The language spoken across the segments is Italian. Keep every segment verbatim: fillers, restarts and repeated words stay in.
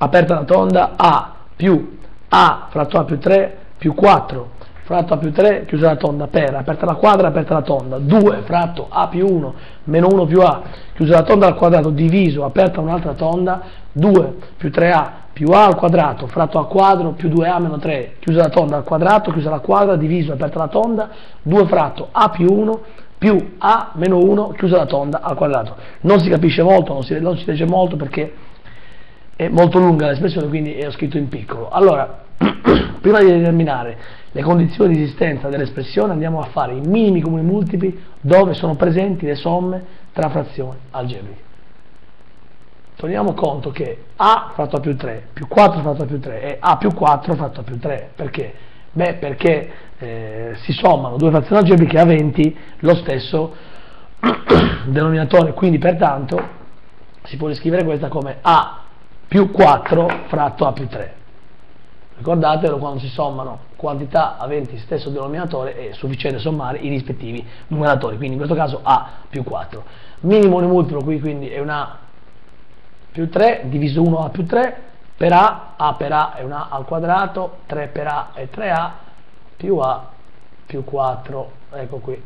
aperta la tonda, A più A fratto A più tre più quattro fratto A più tre, chiusa la tonda, per, aperta la quadra, aperta la tonda, due fratto A più uno, meno uno più A, chiusa la tonda al quadrato, diviso, aperta un'altra tonda, due più tre A più A al quadrato, fratto A quadro, più due A meno tre, chiusa la tonda al quadrato, chiusa la quadra, diviso, aperta la tonda, due fratto A più uno, più A meno uno, chiusa la tonda al quadrato. Non si capisce molto, non si, non si legge molto perché è molto lunga l'espressione, quindi ho scritto in piccolo. Allora, prima di determinare le condizioni di esistenza dell'espressione andiamo a fare i minimi comuni multipli dove sono presenti le somme tra frazioni algebriche. Teniamo conto che A fratto A più tre più quattro fratto A più tre è A più quattro fratto A più tre. Perché? Beh, perché eh, si sommano due frazioni algebriche aventi lo stesso denominatore, quindi pertanto si può riscrivere questa come A più quattro fratto A più tre. Ricordatelo, quando si sommano quantità aventi stesso denominatore è sufficiente sommare i rispettivi numeratori, quindi in questo caso A più quattro. Minimo ne multiplo qui quindi è un A più tre diviso uno A più tre, per A, A per A è un A al quadrato, tre per A è tre A, più A più quattro, ecco qui.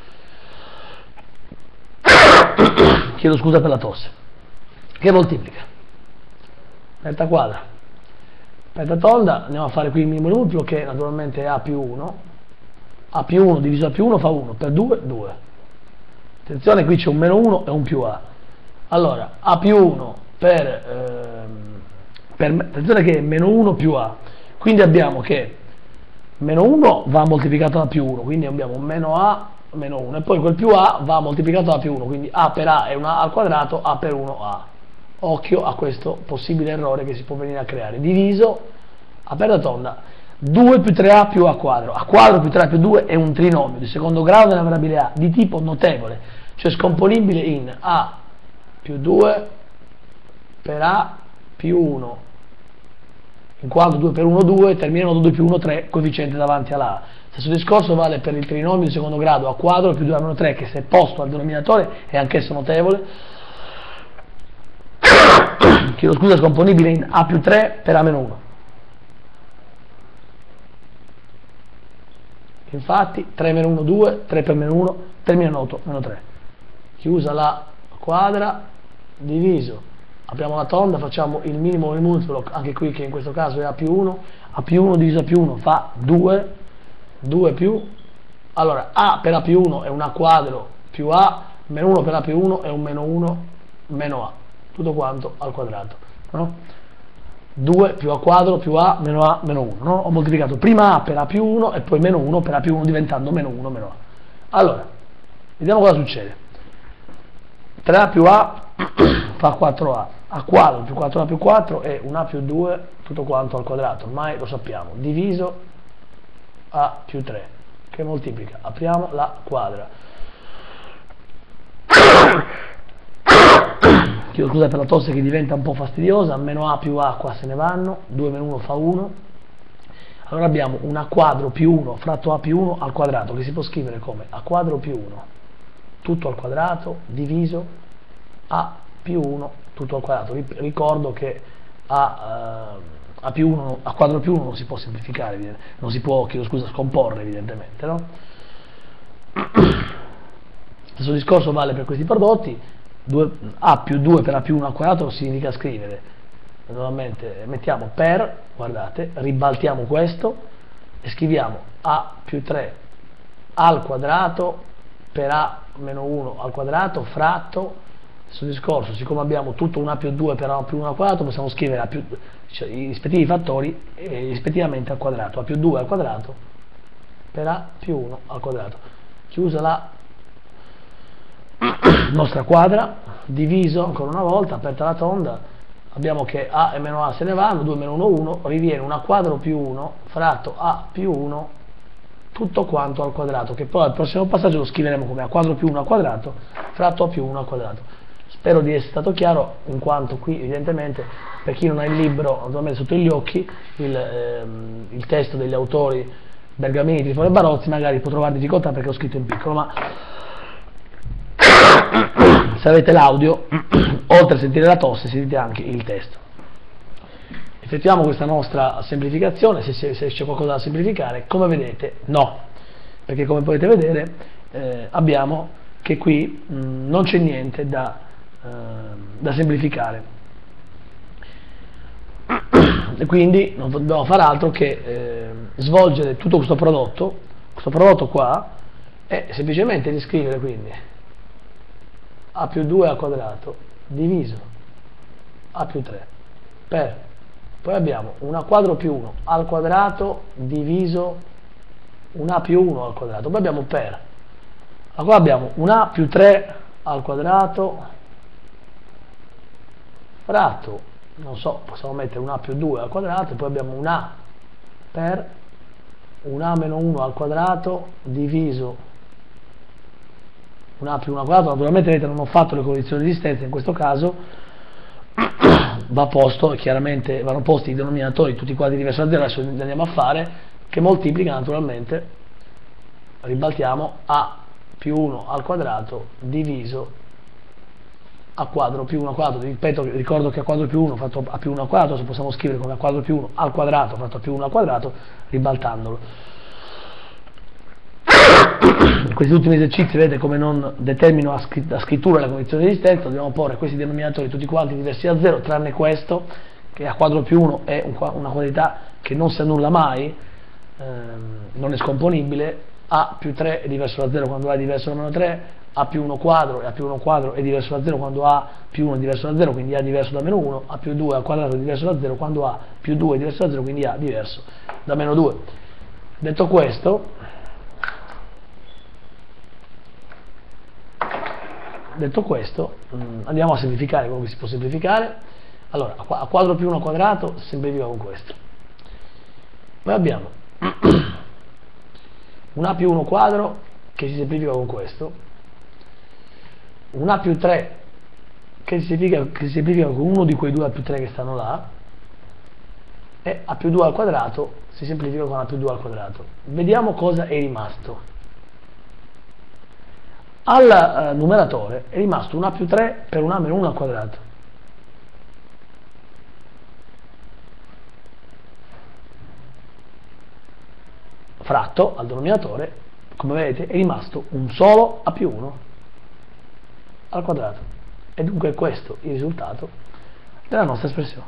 Chiedo scusa per la tosse. Che moltiplica? Aperta quadra, aperta tonda, andiamo a fare qui il minimo multiplo che naturalmente è A più uno, A più uno diviso A più uno fa uno, per due, due. Attenzione, qui c'è un meno uno e un più A. Allora, A più uno per, ehm, per, attenzione che è meno uno più A, quindi abbiamo che meno uno va moltiplicato da più uno, quindi abbiamo meno A meno uno, e poi quel più A va moltiplicato da più uno, quindi A per A è un A al quadrato, A per uno A. Occhio a questo possibile errore che si può venire a creare. Diviso, aperta tonda, due più tre A più A quadro. A quadro più tre A più due è un trinomio di secondo grado della variabile A di tipo notevole, cioè scomponibile in A più due per A più uno, in quanto due per uno due, termina in due più uno tre, coefficiente davanti alla A. Stesso discorso vale per il trinomio di secondo grado A quadro più due A meno tre, che se posto al denominatore è anch'esso notevole. Chiedo scusa, scomponibile in A più tre per A meno uno. Infatti tre meno uno due, tre per meno uno, termina in otto meno tre. Chiusa la quadra, diviso, apriamo la tonda, facciamo il minimo e il multiplo, anche qui che in questo caso è A più uno, A più uno diviso A più uno fa due, due più, allora A per A più uno è un A quadro più A, meno uno per A più uno è un meno uno meno A, tutto quanto al quadrato, no? due più A quadro più A meno A meno uno, no? Ho moltiplicato prima A per A più uno e poi meno uno per A più uno, diventando meno uno meno A. Allora, vediamo cosa succede. tre A più A fa quattro A, A quadro più quattro A più quattro è un A più due tutto quanto al quadrato, ormai lo sappiamo, diviso A più tre, che moltiplica, apriamo la quadra. Chiedo scusa per la tosse che diventa un po' fastidiosa, meno A più A qua se ne vanno, due meno uno fa uno, allora abbiamo un A quadro più uno fratto A più uno al quadrato, che si può scrivere come A quadro più uno tutto al quadrato diviso A più uno tutto al quadrato. Ricordo che A, uh, A più uno, A quadro più uno non si può semplificare, non si può, chiedo scusa, scomporre evidentemente, no? Stesso discorso vale per questi prodotti. A più due per A più uno al quadrato significa scrivere, normalmente mettiamo per, guardate, ribaltiamo questo e scriviamo A più tre al quadrato per A meno uno al quadrato fratto, stesso discorso, siccome abbiamo tutto un A più due per A più uno al quadrato, possiamo scrivere A più, cioè, i rispettivi fattori eh, rispettivamente al quadrato, A più due al quadrato per A più uno al quadrato. Chiusa la nostra quadra, diviso ancora una volta, aperta la tonda, abbiamo che A e meno A se ne vanno, due meno uno uno, riviene un A quadro più uno fratto A più uno tutto quanto al quadrato, che poi al prossimo passaggio lo scriveremo come A quadro più uno al quadrato fratto A più uno al quadrato. Spero di essere stato chiaro, in quanto qui evidentemente per chi non ha il libro naturalmente sotto gli occhi il, ehm, il testo degli autori Bergamini, Trifone e Barozzi magari può trovare difficoltà perché ho scritto in piccolo, ma se avete l'audio, oltre a sentire la tosse, sentite anche il testo. effettuiamo questa nostra semplificazione, se, se, se c'è qualcosa da semplificare, come vedete no, perché come potete vedere eh, abbiamo che qui mh, non c'è niente da, eh, da semplificare. E quindi non dobbiamo fare altro che eh, svolgere tutto questo prodotto, questo prodotto qua, e semplicemente riscrivere quindi a più due al quadrato diviso a più tre per, poi abbiamo un a quadro più uno al quadrato diviso un a più uno al quadrato, poi abbiamo per, qua abbiamo un a più tre al quadrato fratto, non so, possiamo mettere un a più due al quadrato, e poi abbiamo un a per un a meno uno al quadrato diviso un a più uno al quadrato. Naturalmente vedete non ho fatto le condizioni di esistenza, in questo caso va posto, chiaramente vanno posti i denominatori tutti quadri diversi da zero, adesso li andiamo a fare, che moltiplica naturalmente, ribaltiamo a più uno al quadrato diviso a quadro più uno al quadrato, ripeto, ricordo che a quadro più uno fatto a più uno al quadrato, se possiamo scrivere come a quadro più uno al quadrato fatto a più uno al quadrato, ribaltandolo. In questi ultimi esercizi vedete come non determino a scrittura la condizione di esistenza, dobbiamo porre questi denominatori tutti quanti diversi da zero, tranne questo, che a quadro più uno è un, una quantità che non si annulla mai, ehm, non è scomponibile, a più tre è diverso da zero quando a è diverso da meno tre, a più uno quadro e a più uno quadro è diverso da zero quando a più uno è diverso da zero, quindi a è diverso da meno uno, a più due al quadrato è diverso da zero quando a più due è diverso da zero, quindi a è diverso da meno due. Detto questo, detto questo andiamo a semplificare quello che si può semplificare. Allora, a quadro più uno al quadrato si semplifica con questo. Poi abbiamo un a più uno quadro che si semplifica con questo, un a più tre che si, semplifica, che si semplifica con uno di quei due a più tre che stanno là, e a più due al quadrato si semplifica con a più due al quadrato. Vediamo cosa è rimasto. Al eh, numeratore è rimasto un a più tre per un a meno uno al quadrato. Fratto al denominatore, come vedete, è rimasto un solo a più uno al quadrato, e dunque è questo il risultato della nostra espressione.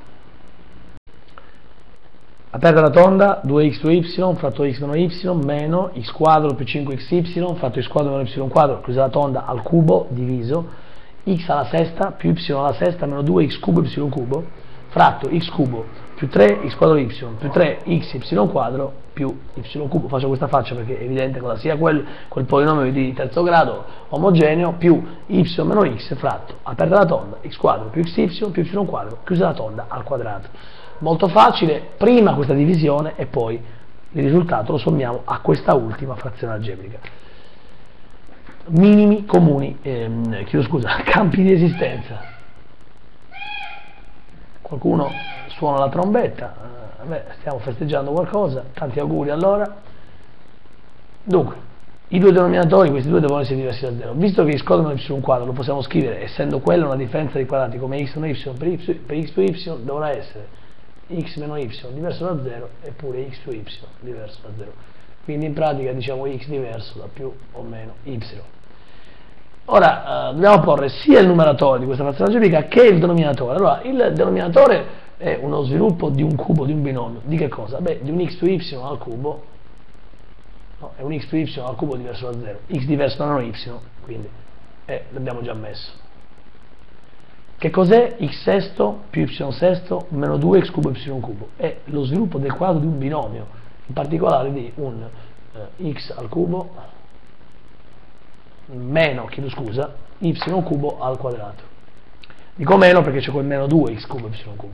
Aperta la tonda, due x più y fratto x meno y meno x quadro più cinque x y fratto x quadro meno y quadro, chiusa la tonda, al cubo diviso x alla sesta più y alla sesta meno due x cubo y cubo fratto x cubo più tre x quadro y più tre x y quadro più y cubo. Faccio questa faccia perché è evidente cosa sia quel, quel polinomio di terzo grado omogeneo più y meno x fratto, aperta la tonda, x quadro più xy più y quadro, chiusa la tonda, al quadrato. Molto facile, prima questa divisione e poi il risultato lo sommiamo a questa ultima frazione algebrica. Minimi comuni, ehm, chiedo scusa, campi di esistenza. Qualcuno suona la trombetta, eh, beh, stiamo festeggiando qualcosa, tanti auguri allora. Dunque, i due denominatori, questi due devono essere diversi da zero. Visto che x quadro meno y quadro lo possiamo scrivere, essendo quella una differenza di quadrati come x meno y per, y, per x più y, dovrà essere x meno y diverso da zero eppure x più y diverso da zero. Quindi in pratica diciamo x diverso da più o meno y. Ora eh, dobbiamo porre sia il numeratore di questa frazione algebrica che il denominatore. Allora, il denominatore è uno sviluppo di un cubo, di un binomio. Di che cosa? Beh, di un x più y al cubo, no, è un x più y al cubo diverso da zero, x diverso da meno y, quindi eh, l'abbiamo già messo. Che cos'è x sesto più y sesto meno due x cubo y cubo? È lo sviluppo del quadro di un binomio, in particolare di un eh, x al cubo meno, chiedo scusa, y cubo al quadrato. Dico meno perché c'è quel meno due x cubo y cubo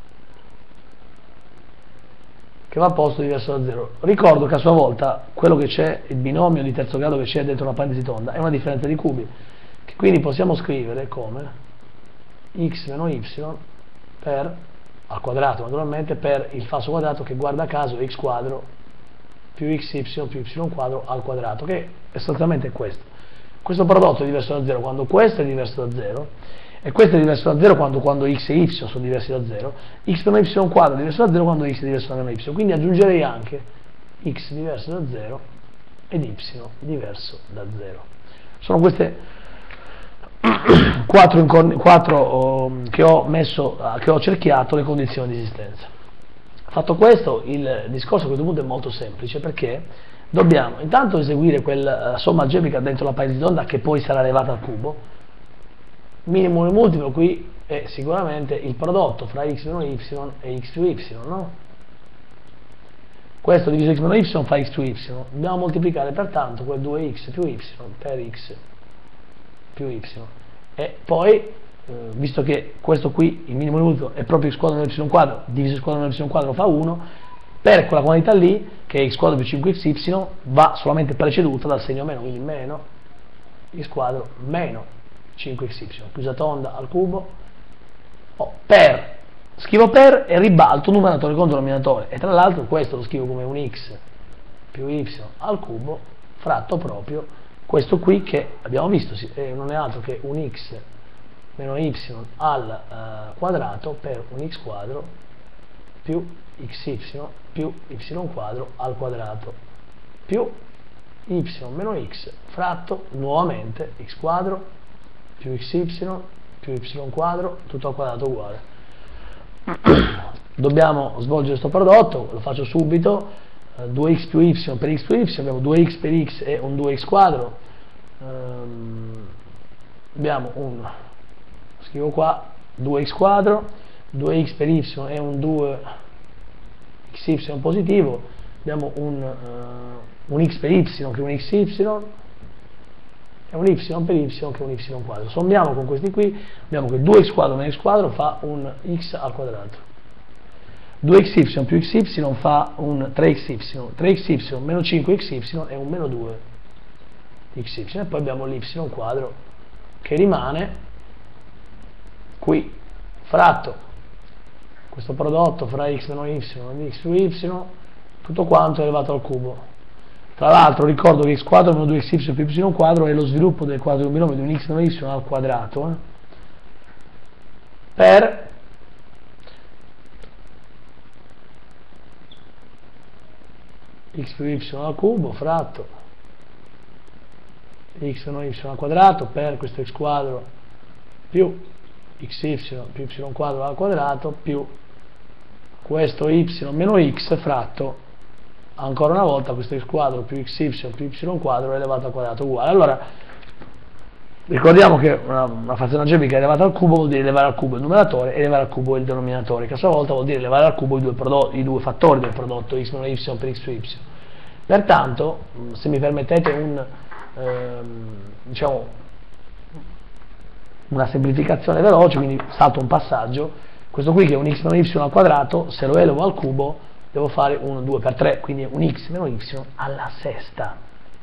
che va posto diverso da zero. Ricordo che a sua volta quello che c'è, il binomio di terzo grado che c'è dentro una parentesi tonda, è una differenza di cubi, che quindi possiamo scrivere come x meno y per, al quadrato naturalmente, per il falso quadrato che guarda caso è x quadro più xy più y quadro al quadrato, che è sostanzialmente questo. Questo prodotto è diverso da zero quando questo è diverso da zero, e questo è diverso da zero quando, quando x e y sono diversi da zero, x meno y quadro è diverso da zero quando x è diverso da meno y, quindi aggiungerei anche x diverso da zero ed y diverso da zero. Sono queste quattro, quattro oh, che ho messo, che ho cerchiato le condizioni di esistenza. Fatto questo, il discorso a questo punto è molto semplice, perché dobbiamo intanto eseguire quella somma algebrica dentro la parentesi tonda che poi sarà elevata al cubo. Minimo e multiplo qui è sicuramente il prodotto fra x meno y e x più y, no? Questo diviso x meno y fa x più y, dobbiamo moltiplicare pertanto quel due x più y per x più y, e poi, eh, visto che questo qui, il minimo e il multiplo, è proprio x quadro meno y quadro, diviso x quadro meno y quadro fa uno, per quella quantità lì, che è x quadro più cinque x y, va solamente preceduta dal segno meno, quindi meno x quadro meno cinque x y, chiusa tonda al cubo, oh, per, scrivo per e ribalto numeratore contro denominatore, e tra l'altro questo lo scrivo come un x più y al cubo fratto proprio questo qui che abbiamo visto, eh, non è altro che un x meno y al eh, quadrato per un x quadro più xy più y quadro al quadrato più y meno x fratto nuovamente x quadro più xy più y quadro tutto al quadrato uguale. Dobbiamo svolgere questo prodotto, lo faccio subito, eh, due x più y per x più y, abbiamo due x per x e un due x quadro, ehm, abbiamo un, scrivo qua, due x quadro, due x per y e un due x y positivo, abbiamo un, uh, un x per y che è un xy, e un y per y che è un y quadro. Sommiamo con questi qui, abbiamo che due x quadro meno x quadro fa un x al quadrato, due x y più xy fa un tre x y, tre x y meno cinque x y è un meno due x y, e poi abbiamo l'y quadro che rimane qui fratto questo prodotto fra x meno y e x più y, tutto quanto elevato al cubo. Tra l'altro ricordo che x quadro meno due x y più y quadro è lo sviluppo del quadro di un binomio di un x meno y al quadrato, eh, per x più y al cubo fratto x meno y al quadrato per questo x quadro più xy più y quadro al quadrato più questo y meno x fratto ancora una volta questo x quadro più xy più y quadro elevato al quadrato uguale. Allora ricordiamo che una, una frazione algebrica elevata al cubo vuol dire elevare al cubo il numeratore e elevare al cubo il denominatore, che a sua volta vuol dire elevare al cubo i due, prodotti, i due fattori del prodotto x meno y per x più y. Pertanto, se mi permettete un, ehm, diciamo, una semplificazione veloce, quindi salto un passaggio, questo qui che è un x meno y al quadrato, se lo elevo al cubo devo fare un due per tre, quindi è un x meno y alla sesta.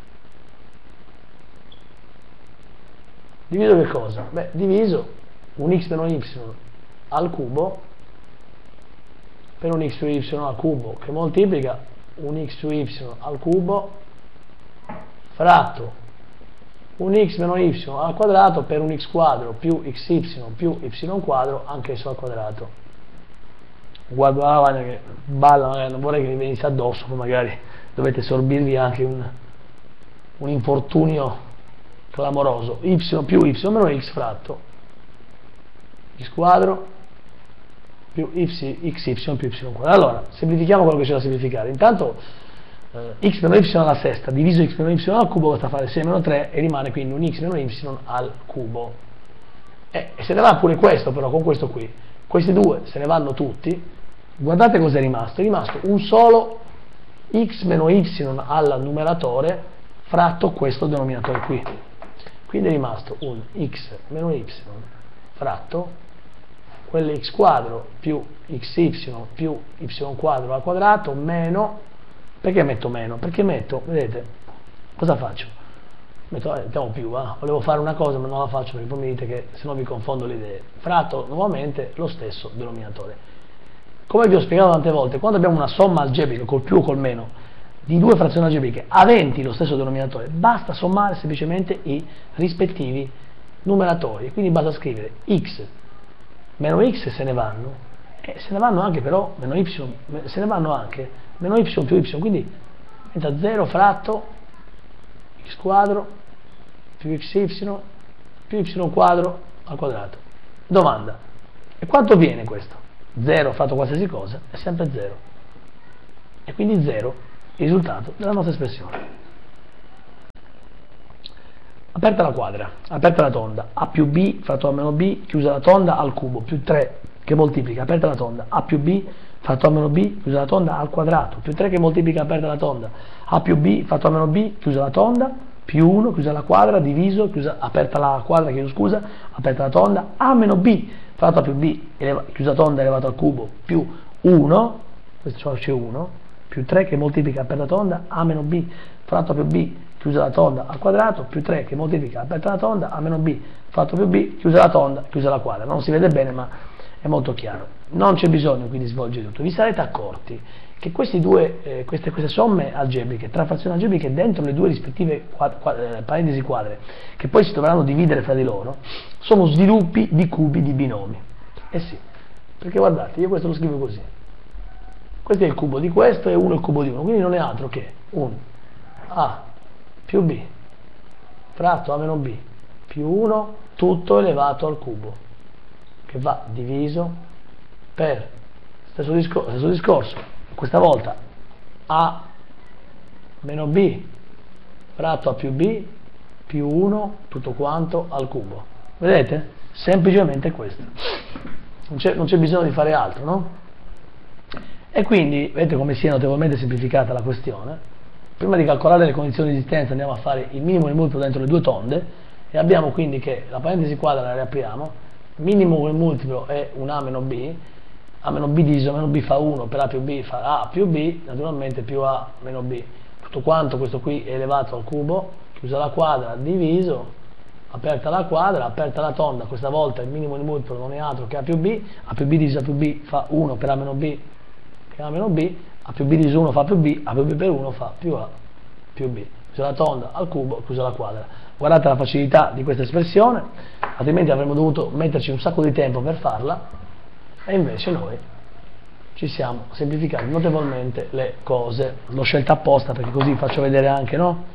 Diviso che cosa? Beh, diviso un x meno y al cubo per un x più y al cubo, che moltiplica un x più y al cubo fratto un x meno y al quadrato per un x quadro più xy più y quadro anch'esso al quadrato. Guardo la lavagna che balla, non vorrei che mi venisse addosso, poi magari dovete sorbirvi anche un, un infortunio clamoroso. Y più y meno x fratto x quadro più xy più y quadro. Allora, semplifichiamo quello che c'è da semplificare. Intanto eh, x meno y alla sesta diviso x meno y al cubo basta fare sei meno tre e rimane quindi un x meno y al cubo. E, e se ne va pure questo, però con questo qui. Questi due se ne vanno tutti. Guardate cosa è rimasto. È rimasto un solo x meno y al numeratore fratto questo denominatore qui. Quindi è rimasto un x meno y fratto quell'x quadro più xy più y quadro al quadrato meno, perché metto meno? Perché metto, vedete, cosa faccio? Metto, eh, mettiamo più, eh? Volevo fare una cosa ma non la faccio perché poi mi dite che se no vi confondo le idee. Fratto nuovamente lo stesso denominatore. Come vi ho spiegato tante volte, quando abbiamo una somma algebrica col più o col meno di due frazioni algebriche aventi lo stesso denominatore, basta sommare semplicemente i rispettivi numeratori, quindi basta scrivere x meno x se ne vanno, e se ne vanno anche però meno y, se ne vanno anche meno y più y, quindi diventa zero fratto x quadro più xy più y quadro al quadrato. Domanda: e quanto viene questo? zero fratto qualsiasi cosa è sempre zero, e quindi zero il risultato della nostra espressione. Aperta la quadra, aperta la tonda, a più b fratto a meno b, chiusa la tonda, al cubo, più tre che moltiplica, aperta la tonda, a più b fatto a meno b, chiusa la tonda, al quadrato, più tre che moltiplica, aperta la tonda, a più b fatto a meno b, chiusa la tonda, più uno, chiusa la quadra, diviso, chiusa, aperta la quadra, chiedo scusa, aperta la tonda, a meno b fatto a più b, eleva, chiusa tonda elevato al cubo, più uno, questo c'è uno, più tre che moltiplica, aperta la tonda, a meno b fatto a più b, chiusa la tonda al quadrato, più tre che moltiplica, aperta la tonda, a meno b fatto più b, chiusa la tonda, chiusa la quadra. Non si vede bene ma è molto chiaro. Non c'è bisogno quindi di svolgere tutto. Vi sarete accorti che questi due, eh, queste, queste somme algebriche, tra frazioni algebriche dentro le due rispettive quad, quad, eh, parentesi quadre, che poi si dovranno dividere fra di loro, sono sviluppi di cubi di binomi. Eh sì, perché guardate, io questo lo scrivo così. Questo è il cubo di questo e uno è il cubo di uno, quindi non è altro che un A più B fratto A meno B più uno tutto elevato al cubo, che va diviso per stesso discorso, stesso discorso questa volta A meno B fratto A più B più uno tutto quanto al cubo. Vedete? Semplicemente questo, non c'è, non c'è bisogno di fare altro, no? E quindi vedete come si è notevolmente semplificata la questione. Prima di calcolare le condizioni di esistenza andiamo a fare il minimo e il multiplo dentro le due tonde, e abbiamo quindi che la parentesi quadra la riapriamo, minimo e il multiplo è un A meno B, A meno B diviso A meno B fa uno, per A più B fa A più B, naturalmente più A meno B, tutto quanto questo qui è elevato al cubo, chiusa la quadra, diviso, aperta la quadra, aperta la tonda, questa volta il minimo e il multiplo non è altro che A più B, A più B diviso A più B fa uno per A meno B, che A meno B, A più B diviso uno fa più B, A più B per uno fa più A più B, chiusa la tonda al cubo, chiusa la quadra. Guardate la facilità di questa espressione, altrimenti avremmo dovuto metterci un sacco di tempo per farla, e invece noi ci siamo semplificati notevolmente le cose. L'ho scelta apposta perché così faccio vedere anche, no?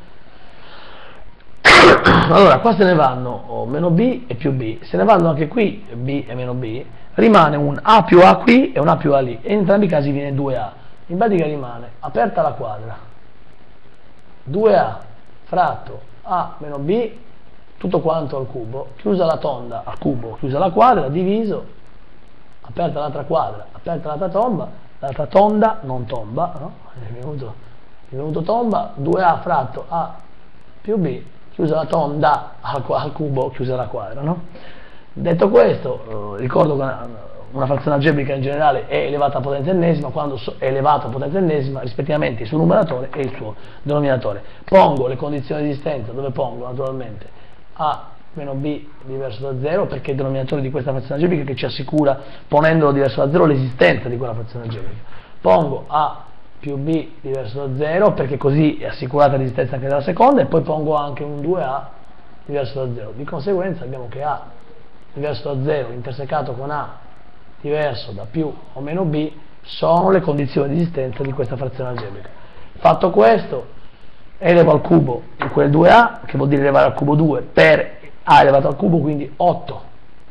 Allora, qua se ne vanno oh, meno B e più B, se ne vanno anche qui B e meno B, rimane un A più A qui e un A più A lì, e in entrambi i casi viene due A. In pratica rimane aperta la quadra, due A fratto A meno B, tutto quanto al cubo, chiusa la tonda al cubo, chiusa la quadra, diviso, aperta l'altra quadra, aperta l'altra tomba, l'altra tonda, non tomba, no? È venuto, è venuto tomba, due A fratto A più B, chiusa la tonda al, al cubo, chiusa la quadra, no? Detto questo, eh, ricordo che una, una frazione algebrica in generale è elevata a potenza ennesima quando so, è elevato a potenza ennesima rispettivamente il suo numeratore e il suo denominatore. Pongo le condizioni di esistenza, dove pongo naturalmente A meno B diverso da zero, perché è il denominatore di questa frazione algebrica che ci assicura, ponendolo diverso da zero, l'esistenza di quella frazione algebrica. Pongo A più B diverso da zero, perché così è assicurata l'esistenza anche della seconda, e poi pongo anche un due A diverso da zero. Di conseguenza abbiamo che A diverso da zero intersecato con A diverso da più o meno B sono le condizioni di esistenza di questa frazione algebrica. Fatto questo, elevo al cubo in quel due A, che vuol dire elevare al cubo due per A elevato al cubo, quindi otto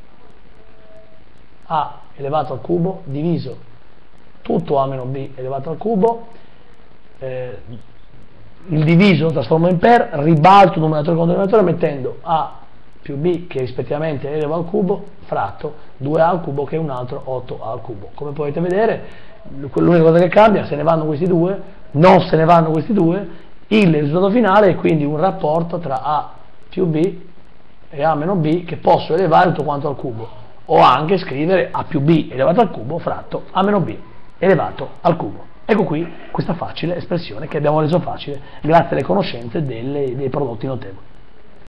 A elevato al cubo diviso tutto A meno B elevato al cubo, eh, il diviso lo trasformo in per, ribalto il numeratore con il denominatore mettendo A più B, che rispettivamente elevo al cubo, fratto due A al cubo, che è un altro otto A al cubo. Come potete vedere, l'unica cosa che cambia, se ne vanno questi due, non se ne vanno questi due, il risultato finale è quindi un rapporto tra A più B e A meno B, che posso elevare tutto quanto al cubo, o anche scrivere A più B elevato al cubo fratto A meno B elevato al cubo. Ecco qui questa facile espressione che abbiamo reso facile grazie alle conoscenze delle, dei prodotti notevoli.